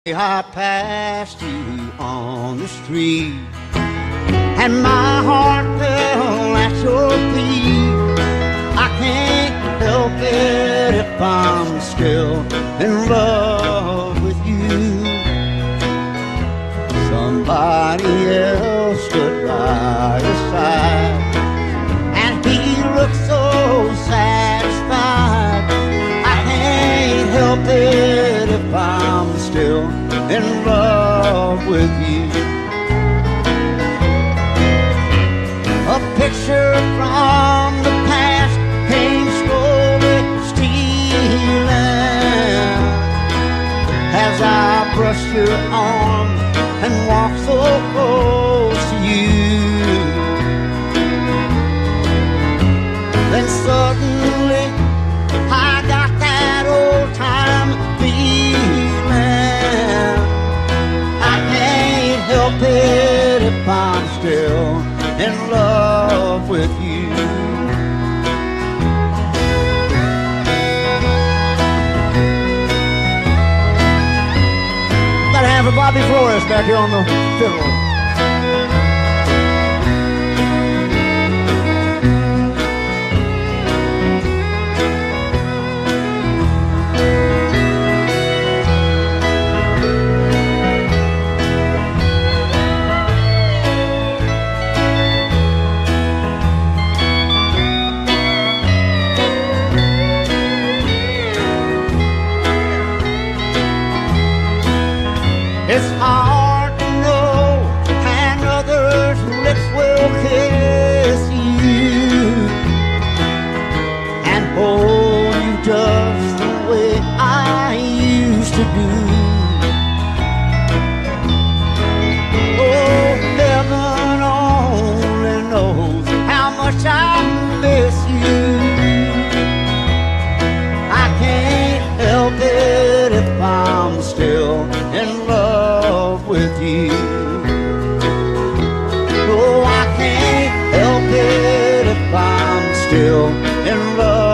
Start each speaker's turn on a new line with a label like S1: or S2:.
S1: I passed you on the street, and my heart fell at your feet. I can't help it if I'm still in love with you. Somebody else stood by your side, and he looked so satisfied. I can't help it if I'm still in love with you. A picture from the past came slowly stealing as I brushed your arm and walked so close to you. Then suddenly I got that old time feeling. I can't help it if I'm still in love with you. Gotta have a Bobby Flores back here on the fiddle. It's hard to know, and others' lips will kiss you and hold you just the way I used to do. Oh, heaven only knows how much I miss you. I can't help it if I'm still in love with you. Oh, I can't help it if I'm still in love